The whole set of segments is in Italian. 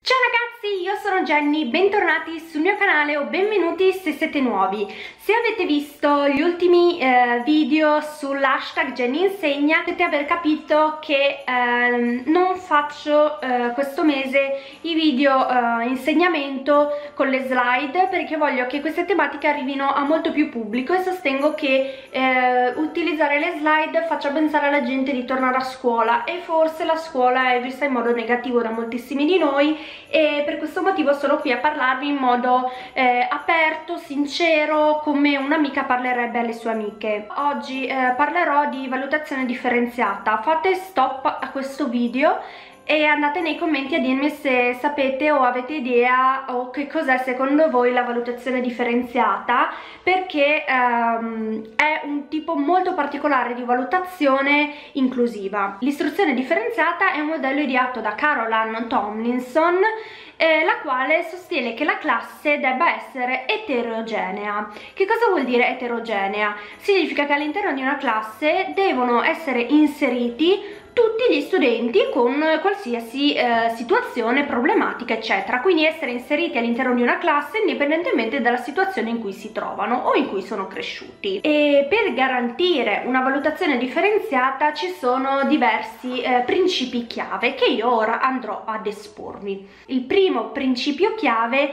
Ciao ragazzi, io sono Jenny, bentornati sul mio canale o benvenuti se siete nuovi. Se avete visto gli ultimi video sull'hashtag Jenny Insegna, potete aver capito che non faccio questo mese i video insegnamento con le slide, perché voglio che queste tematiche arrivino a molto più pubblico e sostengo che utilizzare le slide faccia pensare alla gente di tornare a scuola, e forse la scuola è vista in modo negativo da moltissimi di noi, e per questo motivo sono qui a parlarvi in modo aperto, sincero, come un'amica parlerebbe alle sue amiche. Oggi parlerò di valutazione differenziata. Fate stop a questo video e andate nei commenti a dirmi se sapete o avete idea o che cos'è secondo voi la valutazione differenziata, perché è un tipo molto particolare di valutazione inclusiva. L'istruzione differenziata è un modello ideato da Carol Ann Tomlinson, la quale sostiene che la classe debba essere eterogenea. Che cosa vuol dire eterogenea? Significa che all'interno di una classe devono essere inseriti tutti gli studenti con qualsiasi situazione, problematica, eccetera, quindi essere inseriti all'interno di una classe indipendentemente dalla situazione in cui si trovano o in cui sono cresciuti. E per garantire una valutazione differenziata ci sono diversi principi chiave che io ora andrò ad esporvi. Il primo principio chiave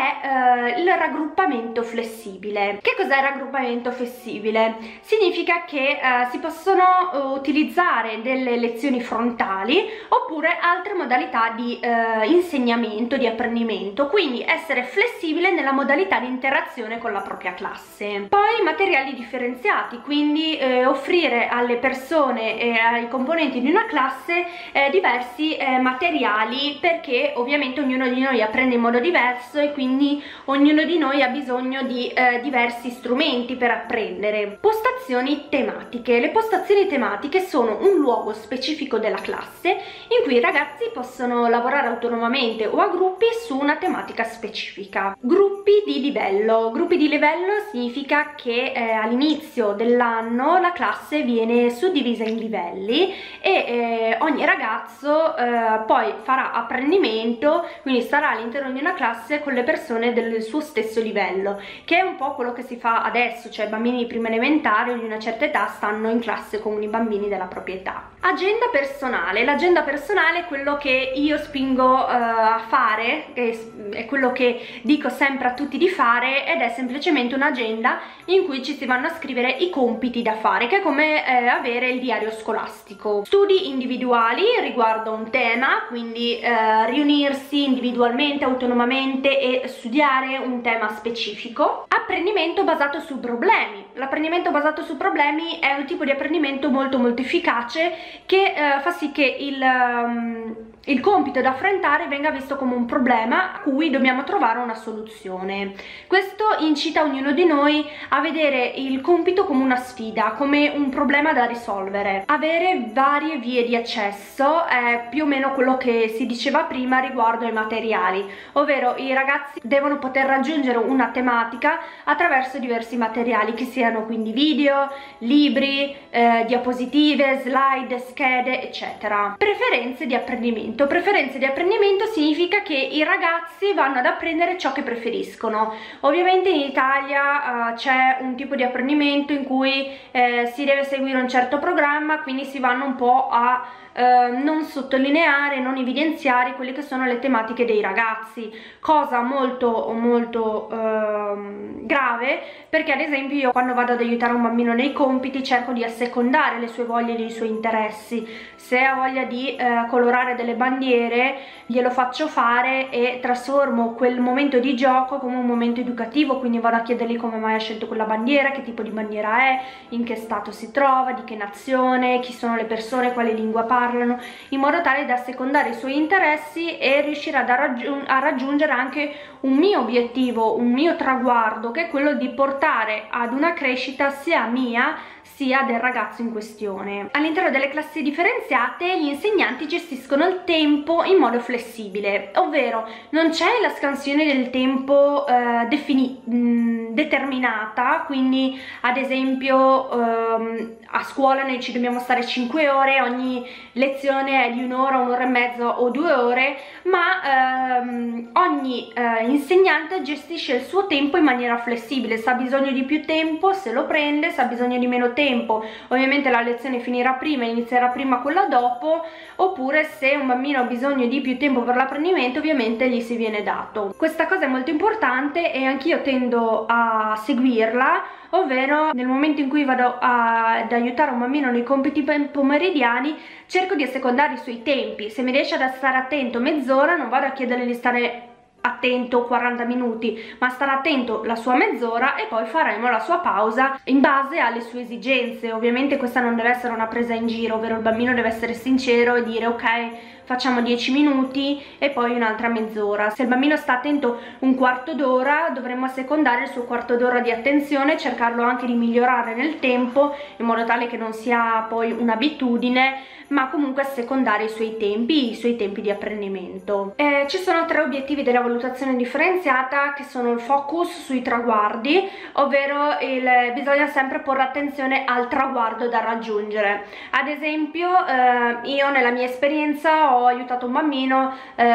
è il raggruppamento flessibile. Che cos'è il raggruppamento flessibile? Significa che si possono utilizzare delle lezioni frontali oppure altre modalità di insegnamento, di apprendimento, quindi essere flessibile nella modalità di interazione con la propria classe. Poi materiali differenziati, quindi offrire alle persone e ai componenti di una classe diversi materiali, perché ovviamente ognuno di noi apprende in modo diverso e quindi ognuno di noi ha bisogno di diversi strumenti per apprendere. Postazioni tematiche. Le postazioni tematiche sono un luogo specifico della classe in cui i ragazzi possono lavorare autonomamente o a gruppi su una tematica specifica. Gruppi di livello. Gruppi di livello significa che all'inizio dell'anno la classe viene suddivisa in livelli e ogni ragazzo poi farà apprendimento, quindi starà all'interno di una classe con le persone del suo stesso livello, che è un po' quello che si fa adesso, cioè i bambini di prima elementare o di una certa età stanno in classe con i bambini della propria età. Agenda personale. L'agenda personale è quello che io spingo a fare, è quello che dico sempre a tutti di fare, ed è semplicemente un'agenda in cui ci si vanno a scrivere i compiti da fare, che è come avere il diario scolastico. Studi individuali riguardo un tema, quindi riunirsi individualmente, autonomamente e studiare un tema specifico. Apprendimento basato su problemi. L'apprendimento basato su problemi è un tipo di apprendimento molto efficace, che fa sì che il compito da affrontare venga visto come un problema a cui dobbiamo trovare una soluzione. Questo incita ognuno di noi a vedere il compito come una sfida, come un problema da risolvere. Avere varie vie di accesso è più o meno quello che si diceva prima riguardo ai materiali, ovvero i ragazzi devono poter raggiungere una tematica attraverso diversi materiali, che siano quindi video, libri, diapositive, slide, schede, eccetera. Preferenze di apprendimento. Preferenze di apprendimento significa che i ragazzi vanno ad apprendere ciò che preferiscono. Ovviamente in Italia c'è un tipo di apprendimento in cui si deve seguire un certo programma, quindi si vanno un po' a non sottolineare, non evidenziare quelle che sono le tematiche dei ragazzi, cosa molto grave, perché ad esempio io quando vado ad aiutare un bambino nei compiti cerco di assecondare le sue voglie e i suoi interessi. Se ha voglia di colorare delle bandiere glielo faccio fare e trasformo quel momento di gioco come un momento educativo, quindi vado a chiedergli come mai ha scelto quella bandiera, che tipo di bandiera è, in che stato si trova, di che nazione, chi sono le persone, quale lingua parlano, in modo tale da assecondare i suoi interessi e riuscire a raggiungere anche un mio obiettivo, un mio traguardo, che è quello di portare ad una crescita sia mia sia del ragazzo in questione. All'interno delle classi differenziate gli insegnanti gestiscono il tempo in modo flessibile, ovvero non c'è la scansione del tempo determinata, quindi ad esempio a scuola noi ci dobbiamo stare 5 ore, ogni lezione è di un'ora, un'ora e mezza o 2 ore, ma ogni insegnante gestisce il suo tempo in maniera flessibile. Se ha bisogno di più tempo se lo prende, se ha bisogno di meno tempo ovviamente la lezione finirà prima e inizierà prima quella dopo, oppure se un bambino ha bisogno di più tempo per l'apprendimento ovviamente gli si viene dato. Questa cosa è molto importante e anch'io tendo a seguirla, ovvero nel momento in cui vado ad aiutare un bambino nei compiti pomeridiani cerco di assecondare i suoi tempi. Se mi riesce ad stare attento mezz'ora non vado a chiedergli di stare attento 40 minuti, ma starà attento la sua mezz'ora e poi faremo la sua pausa in base alle sue esigenze. Ovviamente questa non deve essere una presa in giro, ovvero il bambino deve essere sincero e dire ok, facciamo 10 minuti e poi un'altra mezz'ora. Se il bambino sta attento un quarto d'ora dovremmo assecondare il suo quarto d'ora di attenzione, cercarlo anche di migliorare nel tempo in modo tale che non sia poi un'abitudine, ma comunque assecondare i suoi tempi di apprendimento. Ci sono 3 obiettivi della valutazione differenziata, che sono il focus sui traguardi, ovvero bisogna sempre porre attenzione al traguardo da raggiungere. Ad esempio io nella mia esperienza ho aiutato un bambino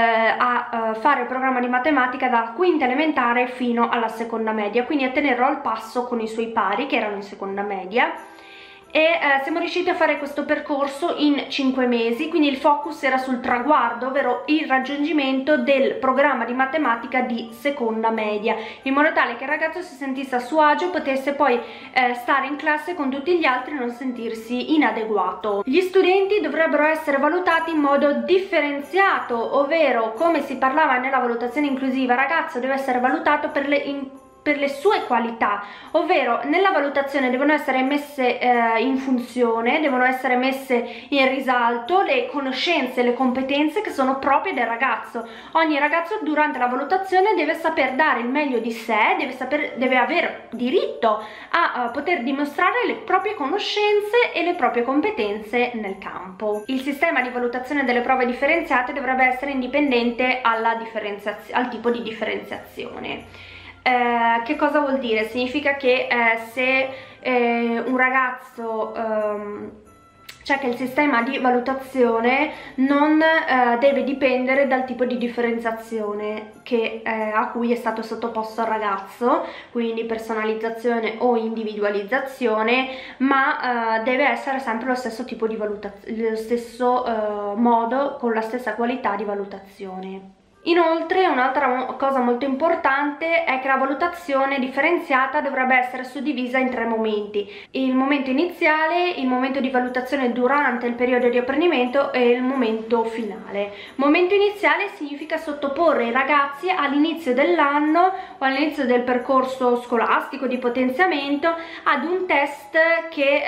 a fare il programma di matematica da quinta elementare fino alla seconda media, quindi a tenerlo al passo con i suoi pari che erano in seconda media, e siamo riusciti a fare questo percorso in 5 mesi, quindi il focus era sul traguardo, ovvero il raggiungimento del programma di matematica di seconda media, in modo tale che il ragazzo si sentisse a suo agio e potesse poi stare in classe con tutti gli altri e non sentirsi inadeguato. Gli studenti dovrebbero essere valutati in modo differenziato, ovvero come si parlava nella valutazione inclusiva, il ragazzo deve essere valutato per le sue qualità, ovvero nella valutazione devono essere messe in funzione, devono essere messe in risalto le conoscenze e le competenze che sono proprie del ragazzo. Ogni ragazzo durante la valutazione deve saper dare il meglio di sé, deve avere diritto a poter dimostrare le proprie conoscenze e le proprie competenze nel campo. Il sistema di valutazione delle prove differenziate dovrebbe essere indipendente al tipo di differenziazione. Che cosa vuol dire? Significa che se un ragazzo cioè che il sistema di valutazione non deve dipendere dal tipo di differenziazione a cui è stato sottoposto il ragazzo, quindi personalizzazione o individualizzazione, ma deve essere sempre lo stesso tipo di valutazione, lo stesso modo, con la stessa qualità di valutazione. Inoltre un'altra cosa molto importante è che la valutazione differenziata dovrebbe essere suddivisa in 3 momenti: il momento iniziale, il momento di valutazione durante il periodo di apprendimento e il momento finale. Momento iniziale significa sottoporre i ragazzi all'inizio dell'anno o all'inizio del percorso scolastico di potenziamento ad un test che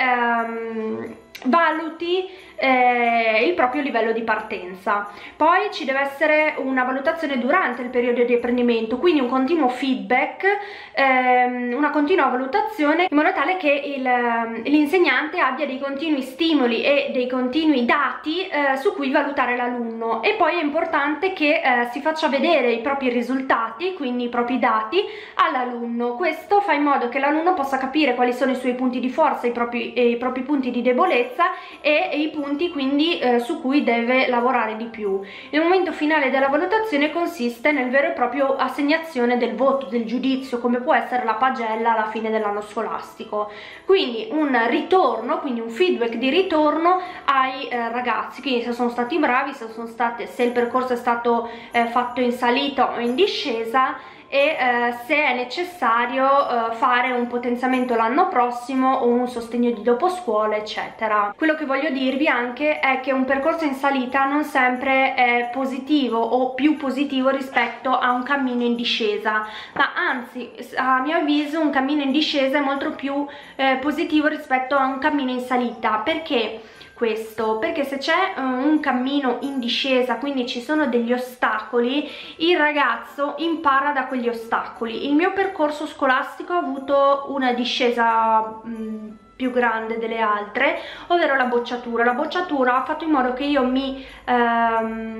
valuti il proprio livello di partenza. Poi ci deve essere una valutazione durante il periodo di apprendimento, quindi un continuo feedback, una continua valutazione, in modo tale che l'insegnante abbia dei continui stimoli e dei continui dati su cui valutare l'alunno. E poi è importante che si faccia vedere i propri risultati, quindi i propri dati, all'alunno. Questo fa in modo che l'alunno possa capire quali sono i suoi punti di forza, i propri punti di debolezza e i punti quindi su cui deve lavorare di più. Il momento finale della valutazione consiste nel vero e proprio assegnazione del voto, del giudizio, come può essere la pagella alla fine dell'anno scolastico. Quindi un ritorno, quindi un feedback di ritorno ai ragazzi, quindi se sono stati bravi, se il percorso è stato fatto in salita o in discesa, e se è necessario fare un potenziamento l'anno prossimo o un sostegno di doposcuola, eccetera. Quello che voglio dirvi anche è che un percorso in salita non sempre è positivo o più positivo rispetto a un cammino in discesa, ma anzi, a mio avviso, un cammino in discesa è molto più positivo rispetto a un cammino in salita. Perché questo? Perché se c'è un cammino in discesa, quindi ci sono degli ostacoli, il ragazzo impara da quegli ostacoli. Il mio percorso scolastico ha avuto una discesa più grande delle altre, ovvero la bocciatura. La bocciatura ha fatto in modo che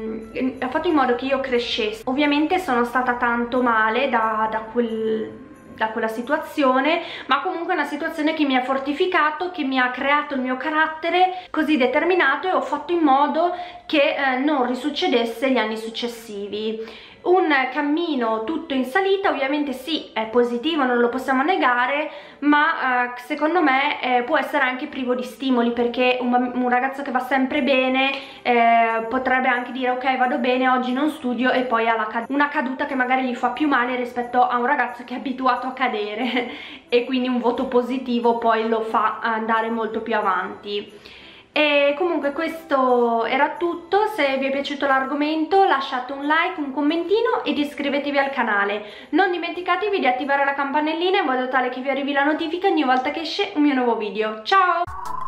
io crescessi. Ovviamente sono stata tanto male da da quella situazione, ma comunque è una situazione che mi ha fortificato, che mi ha creato il mio carattere così determinato, e ho fatto in modo che non risuccedesse gli anni successivi. Un cammino tutto in salita, ovviamente sì, è positivo, non lo possiamo negare, ma secondo me può essere anche privo di stimoli, perché un ragazzo che va sempre bene potrebbe anche dire ok, vado bene, oggi non studio, e poi ha una caduta che magari gli fa più male rispetto a un ragazzo che è abituato a cadere e quindi un voto positivo poi lo fa andare molto più avanti. E comunque questo era tutto. Se vi è piaciuto l'argomento lasciate un like, un commentino ed iscrivetevi al canale. Non dimenticatevi di attivare la campanellina in modo tale che vi arrivi la notifica ogni volta che esce un mio nuovo video. Ciao!